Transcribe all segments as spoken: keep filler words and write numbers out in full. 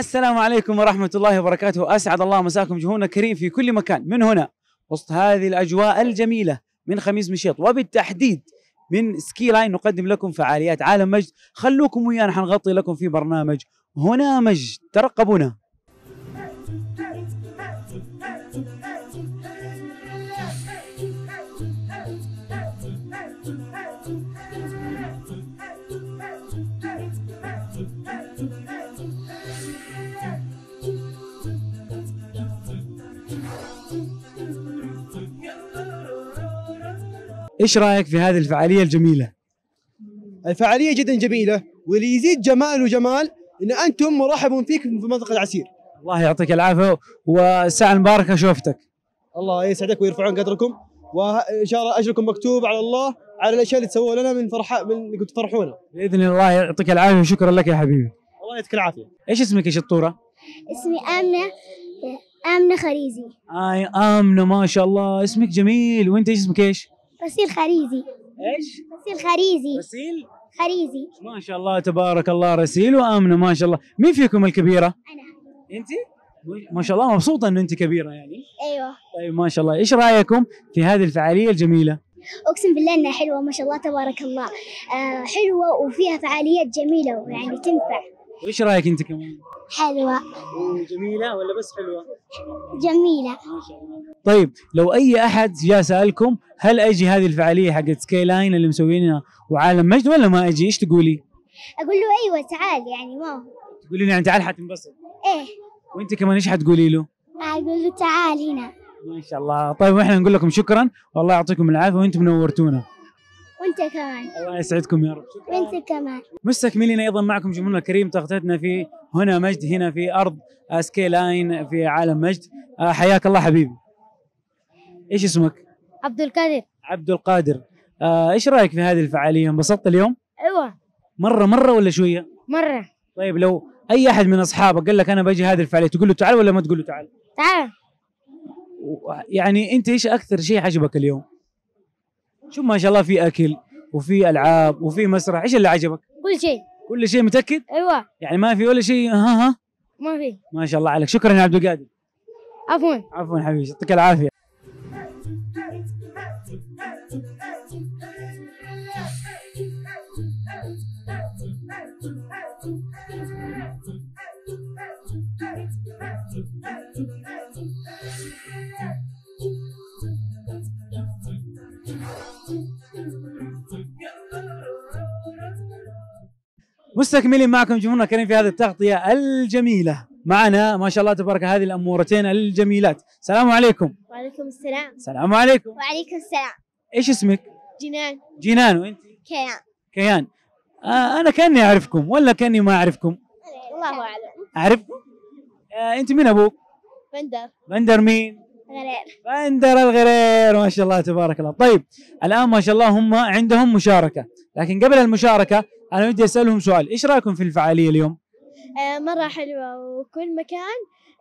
السلام عليكم ورحمة الله وبركاته، أسعد الله مساكم جمهورنا الكريم في كل مكان. من هنا وسط هذه الأجواء الجميلة من خميس مشيط وبالتحديد من سكي لاين نقدم لكم فعاليات عالم مجد. خلوكم ويانا حنغطي لكم في برنامج هنا مجد، ترقبونا. ايش رايك في هذه الفعاليه الجميله؟ الفعاليه جدا جميله، واللي يزيد جمال وجمال ان انتم مرحب فيكم في منطقه العسير. الله يعطيك العافيه والساعه المباركه شوفتك. الله يسعدك ويرفعون قدركم، وان شاء الله اجركم مكتوب على الله على الاشياء اللي تسووها لنا من فرحه من انكم تفرحونا. باذن الله يعطيك العافيه وشكرا لك يا حبيبي. الله يعطيك العافيه. ايش اسمك يا شطوره؟ اسمي آمنة آمنة خريزي. اي آمنة ما شاء الله اسمك جميل. وانت ايش اسمك ايش؟ رسيل خريزي. ايش؟ رسيل خريزي. رسيل خريزي. ما شاء الله تبارك الله. رسيل وآمنة ما شاء الله. مين فيكم الكبيرة؟ أنا. انت؟ ما شاء الله مبسوطة انه انت كبيرة يعني؟ أيوه. طيب ما شاء الله. ايش رأيكم في هذه الفعالية الجميلة؟ أقسم بالله إنها حلوة ما شاء الله تبارك الله. آه حلوة وفيها فعاليات جميلة ويعني تنفع. وايش رايك انت كمان؟ حلوة. جميلة ولا بس حلوة؟ جميلة. ما شاء الله. طيب لو اي احد جاء سالكم هل اجي هذه الفعالية حقت سكاي لاين اللي مسوينها وعالم مجد ولا ما اجي، ايش تقولي؟ أقول له أيوة تعال يعني ما هو. تقولي له يعني تعال حتنبسط. إيه. وانت كمان ايش حتقولي له؟ أقول له تعال هنا. ما شاء الله. طيب واحنا نقول لكم شكرا والله يعطيكم العافية وانتم نورتونا. وانت كمان. الله يسعدكم يا رب. شكرا. وانت كمان. مستكملين ايضا معكم جمهورنا الكريم تغطيتنا في هنا مجد هنا في ارض سكاي لاين في عالم مجد. حياك الله حبيبي. ايش اسمك؟ عبد القادر. عبد القادر. آه، ايش رايك في هذه الفعاليه؟ انبسطت اليوم؟ ايوه. مره مره ولا شويه؟ مره. طيب لو اي احد من اصحابك قال لك انا بجي هذه الفعاليه تقول له تعال ولا ما تقول له تعال؟ تعال. يعني انت ايش اكثر شيء عجبك اليوم؟ شوف ما شاء الله في اكل وفي العاب وفي مسرح، ايش اللي عجبك؟ كل شيء. كل شيء متاكد؟ ايوه. يعني ما في ولا شيء ها ها؟ ما في. ما شاء الله عليك. شكرا يا عبد القادر. عفوا. عفوا حبيبي يعطيك العافيه. مستكملين معكم جمهورنا الكريم في هذه التغطية الجميلة. معنا ما شاء الله تبارك هذه الأمورتين الجميلات. السلام عليكم. وعليكم السلام. السلام عليكم. وعليكم السلام. ايش اسمك؟ جنان. جنان. وانت؟ كيان. كيان. آه أنا كأني أعرفكم ولا كأني ما أعرفكم؟ الله أعلم. أعرفكم؟ آه أنت مين أبوك؟ بندر. بندر مين؟ غرير. بندر الغرير ما شاء الله تبارك الله. طيب الآن ما شاء الله هم عندهم مشاركة، لكن قبل المشاركة أنا ودي أسألهم سؤال. إيش رأيكم في الفعالية اليوم؟ آه مرة حلوة وكل مكان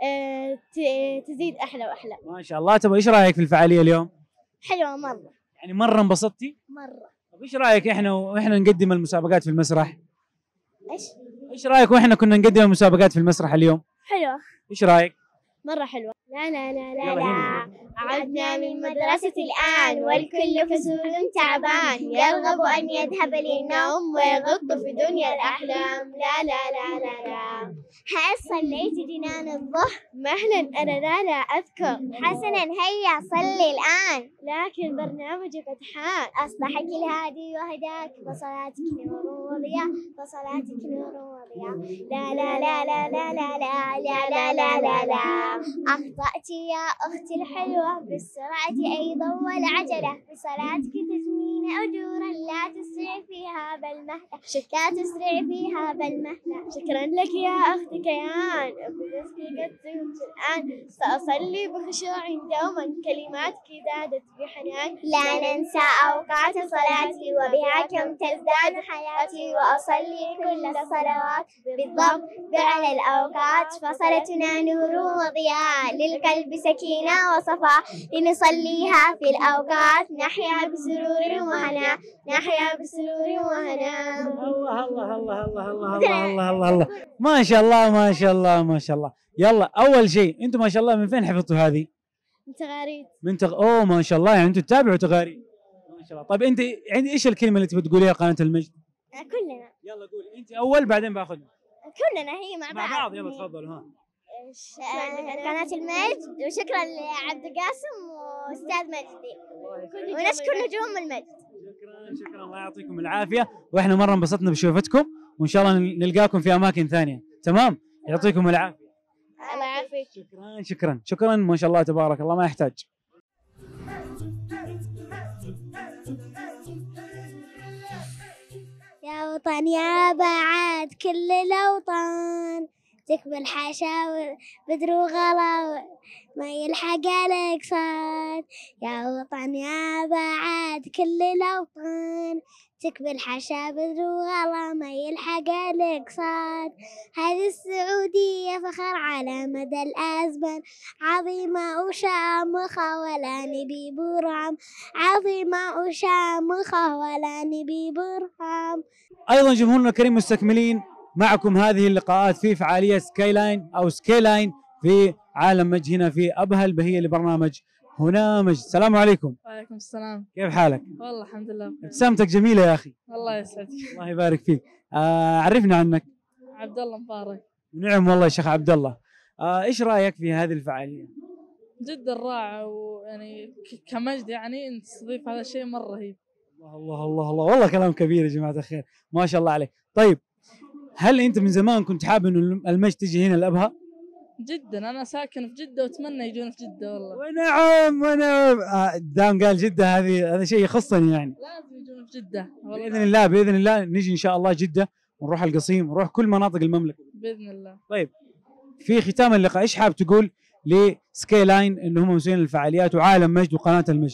آه تزيد أحلى وأحلى. ما شاء الله. تبغى إيش رأيك في الفعالية اليوم؟ حلوة مرة. يعني مرة انبسطتي؟ مرة. طيب إيش رأيك إحنا وإحنا نقدم المسابقات في المسرح؟ إيش؟ إيش رأيك وإحنا كنا نقدم المسابقات في المسرح اليوم؟ حلوة. إيش رأيك؟ مرة حلوة. لا لا لا لا لا. عدنا من مدرسة الآن والكل فصول تعبان يرغب أن يذهب للنوم ويغط في دنيا الأحلام. لا لا لا لا لا. هل صليت جنان الظهر؟ مهلا أنا لا لا أذكر. حسنا هيا صلي الآن. لكن برنامجك فتحان. أصبحك الهادي وهداك فصلاتك نور وضياء فصلاتك نور وضياء. لا لا لا لا لا لا لا لا لا لا لا. أخطأت يا أختي الحلوة بالسرعة أيضا والعجلة بصلاتك تجنين أجورا لا تسرع فيها بل مهلا. لا تسرع فيها بل مهلا. شكرا لك يا أختي كيان برزقي قد زمت الآن سأصلي بخشوع دوما كلماتك زادت بحنان. لا ننسى أوقات صلاتي وبها كم تزداد حياتي وأصلي كل الصلوات بالضبط بعلى الأوقات فصلتنا نور وضياء للقلب سكينة وصفاء لنصليها في الأوقات نحيا بسرور وهنا، نحيا بسرور وهنا. الله الله الله الله الله الله الله الله الله ما شاء الله ما شاء الله ما شاء الله. يلا اول شيء انتم ما شاء الله من فين حفظتوا هذه؟ من تغاريد. من تغ... اوه ما شاء الله يعني انتم تتابعوا تغاريد ما شاء الله. طيب انت عندي ايش الكلمه اللي تبي تقوليها قناه المجد؟ كلنا. يلا قولي انت اول بعدين باخذ كلنا هي مع بعض. مع بعض يلا تفضلوا. ها قناة المجد، وشكرا لعبد القاسم واستاذ مجدي، ونشكر نجوم المجد. شكرا شكرا الله يعطيكم العافيه، واحنا مره انبسطنا بشوفتكم، وان شاء الله نلقاكم في اماكن ثانيه. تمام يعطيكم العافيه. الله يعافيك. شكرا شكرا شكرا ما شاء الله تبارك الله ما يحتاج. يا وطن يا بعد كل الأوطان، تكمل حاشا بدر وغلا ما يلحق عليك صاد. يا وطن يا بعد كل الأوطان، تكمل حاشا بدر وغلا ما يلحق عليك صاد. هذه السعودية فخر على مدى الأزمان، عظيمة وشامخة ولا نبي برهام، عظيمة وشامخة ولا نبي برهام. ايضا جمهورنا الكريم مستكملين معكم هذه اللقاءات في فعاليه سكاي لاين او سكاي لاين في عالم مج هنا في ابها البهيه لبرنامج هنا مج. السلام عليكم. وعليكم السلام. كيف حالك؟ والله الحمد لله. ابتسامتك جميله يا اخي. الله يسعدك. الله يبارك فيك. آه عرفنا عنك. عبد الله مبارك. نعم والله يا شيخ عبد الله. آه ايش رايك في هذه الفعاليه؟ جدا رائعه، ويعني ك- كمجد يعني انت تستضيف هذا الشيء مره رهيب. الله الله الله الله والله كلام كبير يا جماعه الخير ما شاء الله عليك. طيب هل انت من زمان كنت حابب انه المجد تجي هنا الابها؟ جدا، انا ساكن في جده واتمنى يجون في جده والله. ونعم ونعم. آه دام قال جده هذه هذا شيء يخصني يعني. لازم يجون في جده والله. باذن الله باذن الله نجي ان شاء الله جده ونروح القصيم ونروح كل مناطق المملكه باذن الله. طيب في ختام اللقاء ايش حاب تقول لسكاي لاين انه هم مسؤولين الفعاليات وعالم مجد وقناه المجد؟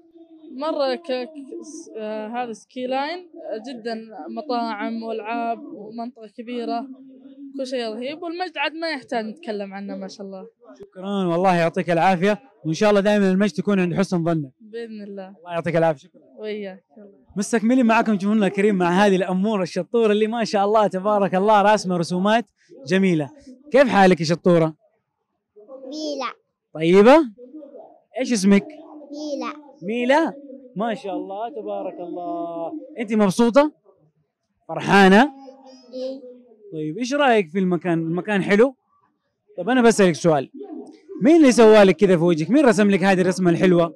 مره ك... ك... س- آه هذا سكي لاين جدا مطاعم والعاب ومنطقه كبيره، كل شيء رهيب، والمجد عاد ما يحتاج نتكلم عنه ما شاء الله. شكرا والله يعطيك العافيه، وان شاء الله دائما المجد تكون عند حسن ظنك. باذن الله. الله يعطيك العافيه. شكرا. وياك. مستكملين معكم جمهورنا الكريم مع هذه الاموره الشطوره اللي ما شاء الله تبارك الله راسمه رسومات جميله. كيف حالك يا شطوره؟ ميلا. طيبه؟ ايش اسمك؟ ميلا. ميلا؟ ما شاء الله تبارك الله. انت مبسوطه؟ فرحانه؟ إيه. طيب ايش رايك في المكان؟ المكان حلو؟ طب انا بسالك سؤال، مين اللي سوى لك كذا في وجهك؟ مين رسم لك هذه الرسمه الحلوه؟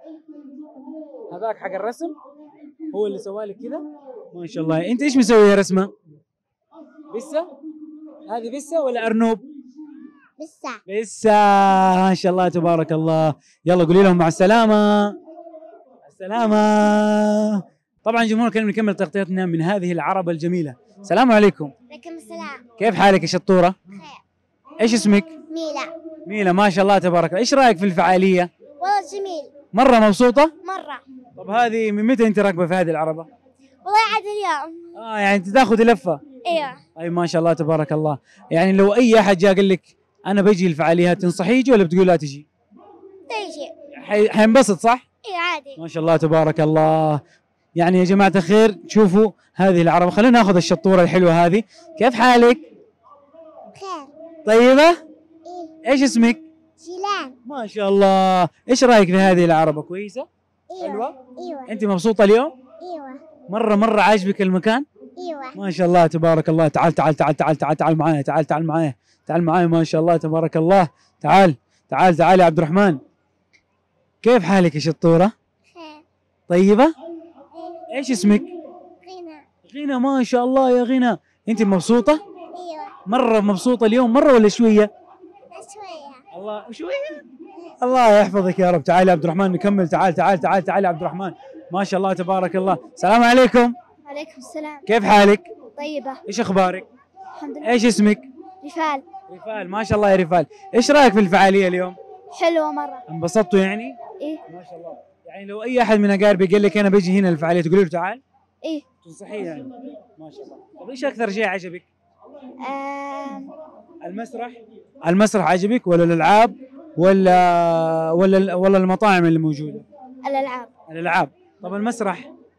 هذاك حق الرسم هو اللي سوى لك كذا؟ ما شاء الله. انت ايش مسوي رسمه؟ بسه؟ هذه بسه ولا ارنوب؟ بسا. بسه ما شاء الله تبارك الله. يلا قولي لهم مع السلامه. مع السلامه. طبعا جمهور الكريم نكمل تغطيتنا من هذه العربه الجميله. السلام عليكم. عليكم السلام. كيف حالك يا شطوره؟ بخير. ايش اسمك؟ ميلا. ميلا ما شاء الله تبارك الله. ايش رايك في الفعاليه؟ والله جميل. مره مبسوطه؟ مرة. طب هذه من متى انت راكبه في هذه العربه؟ والله عاد اليوم. اه يعني انت تاخذ لفه. ايوه. اي ما شاء الله تبارك الله. يعني لو اي احد جاء قال لك انا بجي الفعاليات تنصحيه يجي ولا بتقول لا تجي؟ تيجي. حي- حينبسط صح؟ ايوه عادي. ما شاء الله تبارك الله. يعني يا جماعه الخير شوفوا هذه العربه. خلينا ناخذ الشطوره الحلوه هذه. كيف حالك؟ بخير. طيبه؟ ايه. ايش اسمك؟ جيلان. ما شاء الله. ايش رايك في هذه العربه؟ كويسه؟ ايوه. حلوه؟ ايوه. انت مبسوطه اليوم؟ ايوه. مره مره عاجبك المكان؟ ايوه. ما شاء الله تبارك الله. تعال تعال تعال تعال تعال تعال معايا. تعال تعال معايا. تعال معايا ما شاء الله تبارك الله. تعال تعال تعال يا عبد الرحمن. كيف حالك يا شطوره؟ بخير. طيبه؟ ايش اسمك؟ غنى. غنى ما شاء الله يا غنى. انت مبسوطه؟ ايوه. مره مبسوطه اليوم مره ولا شويه؟ شوية. الله شويه. الله يحفظك يا رب. تعال يا عبد الرحمن نكمل. تعال تعال تعال تعال يا عبد الرحمن. ما شاء الله تبارك الله. السلام عليكم. وعليكم السلام. كيف حالك؟ طيبة. ايش اخبارك؟ الحمد لله. ايش اسمك؟ رفال. رفال ما شاء الله يا رفال. ايش رايك في الفعاليه اليوم؟ حلوة مرة. انبسطتوا يعني؟ ايه. ما شاء الله. يعني لو اي احد من اقاربي قال لك انا بجي هنا الفعاليه تقولي له تعال؟ ايه. تنصحيه يعني؟ ما شاء الله. طيب ايش اكثر شيء عجبك؟ آم. المسرح؟ المسرح عجبك ولا الالعاب ولا ولا ولا المطاعم اللي موجوده؟ الألعاب. الالعاب. طب المسرح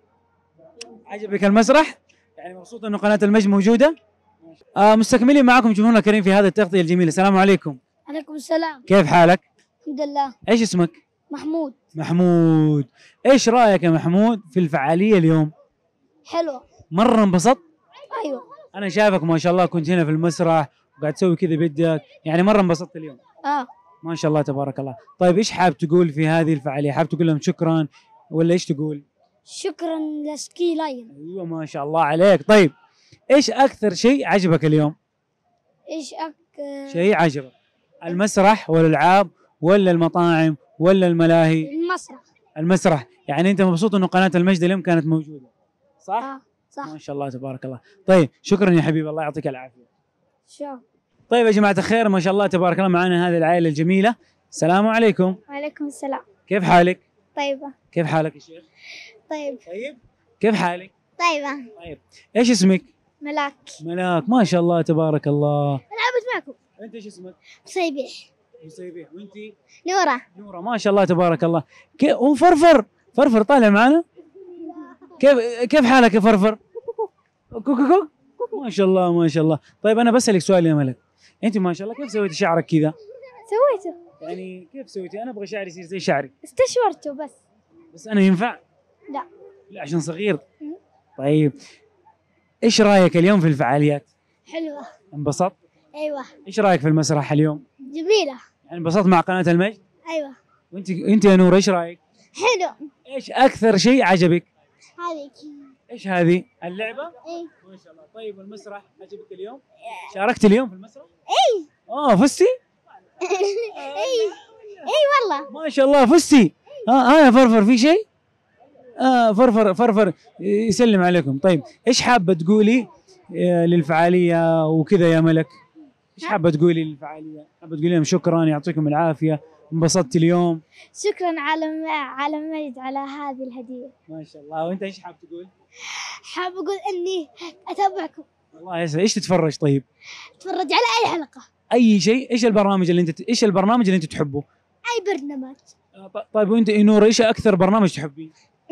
عجبك المسرح؟ يعني مبسوط انه قناه المجد موجوده؟ آه مستكملين معكم جمهورنا الكريم في هذه التغطيه الجميله. السلام عليكم. عليكم السلام. كيف حالك؟ الحمد لله. ايش اسمك؟ محمود. محمود. ايش رايك يا محمود في الفعاليه اليوم؟ حلوة. مره انبسطت؟ ايوه. انا شايفك ما شاء الله كنت هنا في المسرح وقاعد تسوي كذا بيدك، يعني مره انبسطت اليوم. اه ما شاء الله تبارك الله. طيب ايش حاب تقول في هذه الفعاليه؟ حاب تقول لهم شكرا ولا ايش تقول؟ شكرا لسكي لاين. ايوه ما شاء الله عليك. طيب ايش اكثر شيء عجبك اليوم؟ ايش اك شيء عجبك؟ المسرح والالعاب ولا المطاعم ولا الملاهي؟ المسرح. المسرح. يعني انت مبسوط انه قناه المجد اليوم كانت موجوده صح؟ اه صح. ما شاء الله تبارك الله. طيب شكرا يا حبيبي، الله يعطيك العافيه. شو. طيب يا جماعه الخير، ما شاء الله تبارك الله معنا هذه العائله الجميله. السلام عليكم. وعليكم السلام. كيف حالك؟ طيبة. كيف حالك يا شيخ؟ طيب. طيب كيف حالك؟ طيبة. طيب ايش اسمك؟ ملاك. ملاك. ما شاء الله تبارك الله. لعبت معكم. انت ايش اسمك؟ صيبيح. مصيبيح. وانتي؟ نورة. نورة. ما شاء الله تبارك الله. كيف وفرفر؟ فرفر طالع معنا؟ كيف كيف حالك يا فرفر؟ كوك كوك. ما شاء الله ما شاء الله. طيب انا بسألك سؤال يا ملك، انت ما شاء الله كيف سويتي شعرك كذا؟ سويته. يعني كيف سويتي؟ انا ابغى شعري يصير زي شعري. استشورته بس. بس انا ينفع؟ لا. لا عشان صغير. طيب ايش رايك اليوم في الفعاليات؟ حلوة. انبسطت؟ ايوه. ايش رايك في المسرح اليوم؟ جميلة. يعني انبسطت مع قناة المجد؟ ايوه. وانت انت يا نور ايش رايك؟ حلو. ايش اكثر شيء عجبك؟ هذيك. ايش هذه؟ اللعبة؟ ايه. ما شاء الله. طيب والمسرح عجبك اليوم؟ شاركت اليوم في المسرح؟ ايه. اه فزتي؟ ايه. ايه والله. ما شاء الله فزتي. اه اه يا فرفر في شيء؟ اه فرفر فرفر يسلم عليكم. طيب ايش حابة تقولي آه للفعالية وكذا يا ملك؟ ايش حابة تقولي للفعالية؟ حابة تقولي لهم شكرا يعطيكم العافية، انبسطت اليوم؟ شكرا على على مجد على هذه الهدية. ما شاء الله. وانت ايش حاب تقول؟ حاب اقول اني اتابعكم. الله يسعدك. ايش تتفرج طيب؟ اتفرج على اي حلقة. اي شيء. ايش البرنامج اللي انت ايش البرنامج اللي انت تحبه؟ اي برنامج. آه، ط- طيب وانت يا نور ايش اكثر برنامج تحبين؟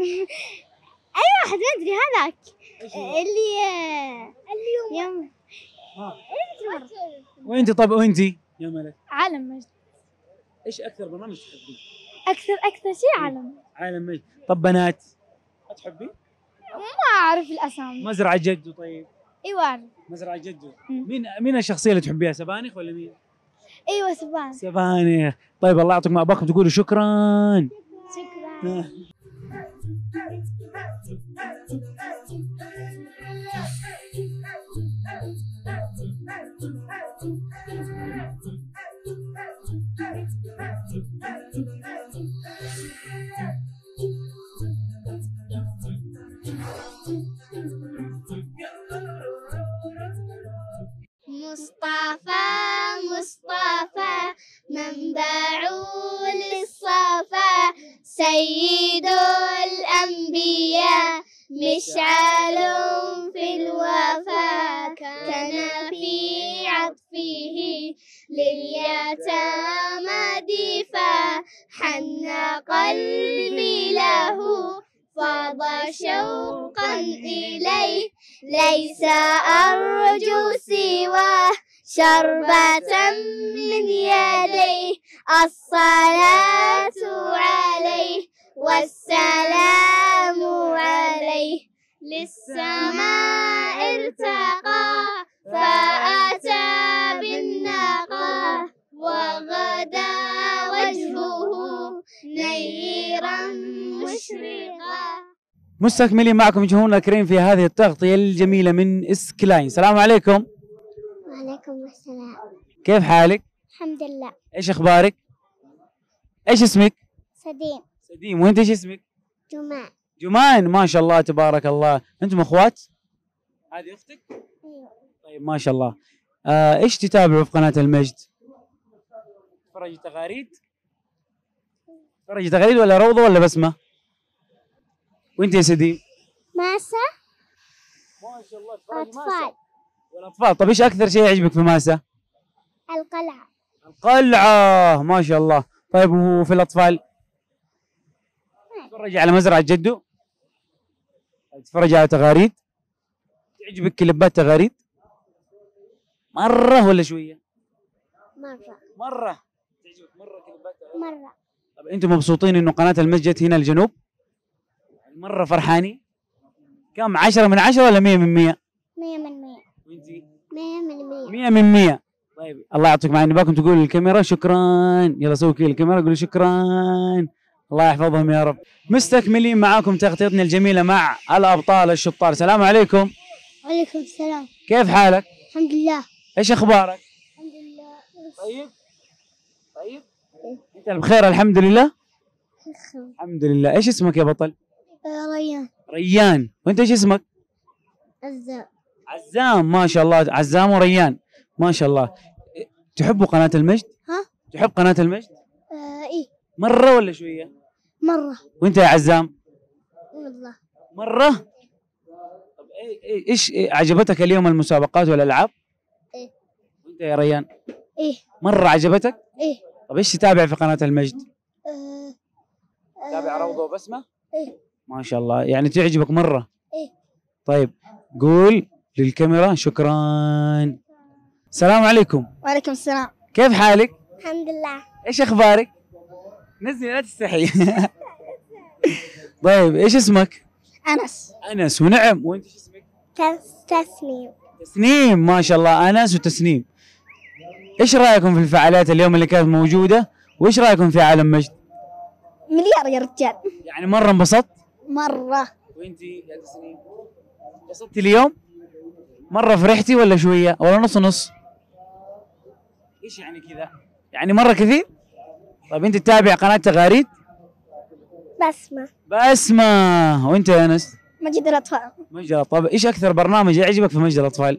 اي واحد ما ادري هذاك إيش هو؟ اللي اللي يوم ها. وانت طيب وانت يا ملك عالم مجد. ايش اكثر برنامج تحبين؟ اكثر اكثر شيء عالم. عالم مجد. طب بنات تحبين؟ ما اعرف الاسامي. مزرعة جدو. طيب ايوه اعرف. مزرعة جدو. مم. مين مين الشخصية اللي تحبيها؟ سبانخ ولا مين؟ ايوه سبان. سبانخ. طيب الله يعطيكم اباكم تقولوا شكرا. شكرا. مصطفى مصطفى منبع للصفا سيد الأنبياء مشعل في الوفا كان في عطفه لليتامى دفا حن قلبي له فاض شوقا إليه ليس أرجو سواه شربة من يديه الصلاة عليه والسلام عليه للسماء ارتقى فأتى بالنقى وغدا وجهه نيرا مشرقا. مستكملين معكم جمهورنا الكريم في هذه التغطية الجميلة من اسكلاين. السلام عليكم. وعليكم السلام. كيف حالك؟ الحمد لله. ايش اخبارك؟ ايش اسمك؟ سديم. سديم. وانت ايش اسمك؟ جمال. جمان. ما شاء الله تبارك الله. انتم اخوات؟ هذه اختك؟ ايوه. طيب ما شاء الله. آه ايش تتابعوا في قناة المجد؟ تتفرجي تغاريد؟ تتفرجي تغاريد ولا روضة ولا بسمة؟ وانت يا سديم؟ ماسة. ما شاء الله تتفرجي أطفال. والاطفال. طيب ايش اكثر شيء يعجبك في ماسة؟ القلعة. القلعة. ما شاء الله. طيب وفي الاطفال؟ تتفرجي على مزرعة جدو؟ تتفرج على تغاريد؟ تعجبك كليبات تغاريد؟ مرة ولا شوية؟ مرة مرة تعجبك مرة كليبات تغاريد؟ مرة. طب انتم مبسوطين انه قناة المجد جت هنا الجنوب؟ مرة فرحانين؟ كم عشرة من عشرة ولا مية من مية؟ مية من مية. وانتي؟ مية من مية. مية من مية. طيب الله يعطيك معي، نباكم تقولوا للكاميرا شكرا. يلا سوي كذا الكاميرا قولوا شكرا. الله يحفظهم يا رب. مستكملين معاكم تغطيتنا الجميلة مع الأبطال الشطار. السلام عليكم. وعليكم السلام. كيف حالك؟ الحمد لله. ايش اخبارك؟ الحمد لله. طيب طيب انت بخير الحمد لله؟ الحمد لله. ايش اسمك يا بطل؟ ريان. ريان. وانت ايش اسمك؟ عزام. عزام. ما شاء الله عزام وريان ما شاء الله. تحبوا قناة المجد؟ ها؟ تحب قناة المجد؟ آه ايه. مرة ولا شوية؟ مرة. وانت يا عزام؟ والله. مرة؟ طب إيه- إيه- ايش إيه عجبتك اليوم المسابقات والالعاب؟ ايه. وانت يا ريان؟ ايه. مرة عجبتك؟ ايه. طب ايش تتابع في قناة المجد؟ آه تتابع روضة وبسمة؟ ايه. ما شاء الله، يعني تعجبك مرة؟ ايه. طيب قول للكاميرا شكرا. السلام عليكم. وعليكم السلام. كيف حالك؟ الحمد لله. ايش اخبارك؟ نزلي لا تستحي. طيب ايش اسمك؟ أنس. انس. ونعم. وانت ايش اسمك؟ تسنيم. تسنيم. ما شاء الله انس وتسنيم. ايش رايكم في الفعاليات اليوم اللي كانت موجوده؟ وايش رايكم في عالم مجد؟ مليار يا رجال. يعني مره انبسطت؟ مرة. وانت يا تسنيم انبسطتي اليوم؟ مره فرحتي ولا شويه ولا نص نص؟ ايش يعني كذا؟ يعني مره كثير؟ طيب انت تتابع قناه تغاريد؟ بسمة. بسمة. وانت يا انس؟ مجد الأطفال. مجد. طب ايش اكثر برنامج يعجبك في مجد الاطفال؟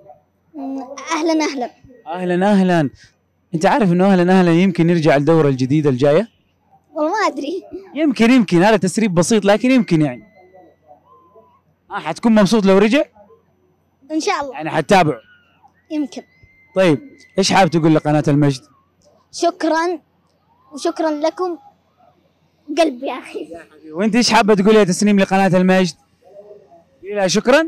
أهلا أهلا. اهلا اهلا. انت عارف انه اهلا اهلا يمكن يرجع الدوره الجديده الجايه؟ والله ما أدري. يمكن يمكن هذا تسريب بسيط لكن يمكن يعني. اه حتكون مبسوط لو رجع؟ إن شاء الله. يعني حتتابعه؟ يمكن. طيب ايش حابب تقول لقناه المجد؟ شكرا وشكرا لكم. قلبي يا أخي. وانت ايش حابه تقول يا تسنيم لقناه المجد؟ قولي لها شكرا.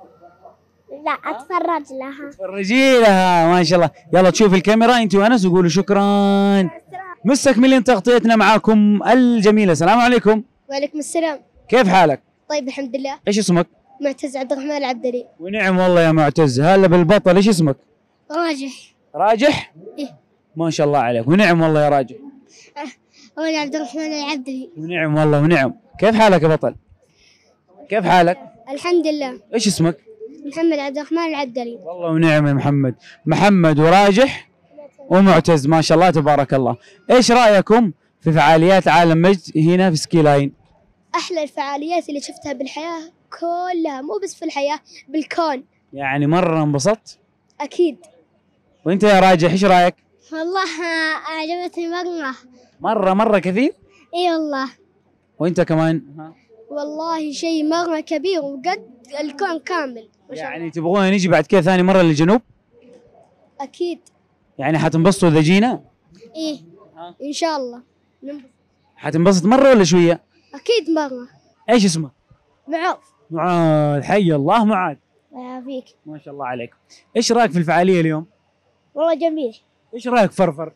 لا أتفرج لها. فرجي لها ما شاء الله. يلا تشوف الكاميرا انت وانس وقولوا شكرا. مستكملين تغطيتنا معاكم الجميله. السلام عليكم. وعليكم السلام. كيف حالك؟ طيب الحمد لله. ايش اسمك؟ معتز عبد الرحمن العبدلي. ونعم والله يا معتز. هلا بالبطل. ايش اسمك؟ راجح. راجح؟ إيه. ما شاء الله عليك. ونعم والله يا راجح. أنا عبد الرحمن العبدلي. ونعم والله ونعم. كيف حالك يا بطل؟ كيف حالك؟ الحمد لله. ايش اسمك؟ محمد عبد الرحمن العبدلي. والله ونعم يا محمد. محمد وراجح ومعتز ما شاء الله تبارك الله. ايش رايكم في فعاليات عالم مجد هنا في سكي لاين؟ أحلى الفعاليات اللي شفتها بالحياة كلها، مو بس في الحياة، بالكون. يعني مره انبسطت؟ أكيد. وانت يا راجح ايش رايك؟ والله أعجبتني مرة. مره مره كثير؟ إي والله. وانت كمان؟ والله شيء مرة كبير وقد الكون كامل. ما شاء الله. يعني تبغون نيجي بعد كذا ثاني مره للجنوب؟ أكيد. يعني حتنبسطوا اذا جينا؟ إيه. إن شاء الله. ننبسط. حتنبسط مره ولا شويه؟ أكيد مرة. ايش اسمه؟ معاذ. معاذ. حي الله معاذ. الله يعافيك. ما شاء الله عليك. ايش رايك في الفعاليه اليوم؟ والله جميل. ايش رايك فرفر؟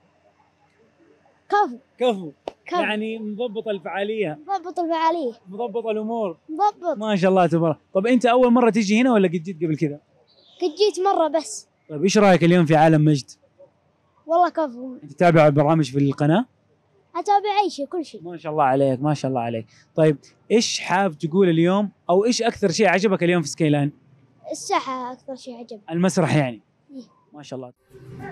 كفو. كفو. كفو. يعني مضبط الفعاليه، مضبط الفعالية. مضبط الامور. مضبط. ما شاء الله تبارك. طب انت اول مره تيجي هنا ولا قد جيت قبل كذا؟ قد جيت مرة بس. طيب ايش رايك اليوم في عالم مجد؟ والله كفو. انت تتابع البرامج في القناه؟ أتابع أي شيء كل شيء. ما شاء الله عليك ما شاء الله عليك. طيب ايش حاب تقول اليوم او ايش اكثر شيء عجبك اليوم في سكاي لاين؟ الساحة أكثر شيء عجبني. المسرح يعني. إيه. ما شاء الله.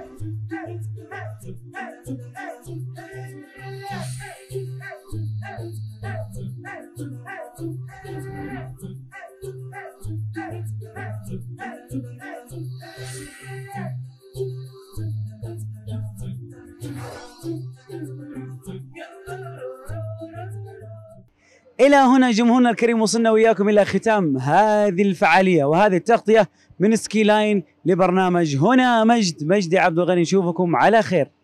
إلى هنا جمهورنا الكريم وصلنا وياكم إلى ختام هذه الفعالية وهذه التغطية من سكي لاين لبرنامج هنا مجد. مجدي عبد الغني، نشوفكم على خير.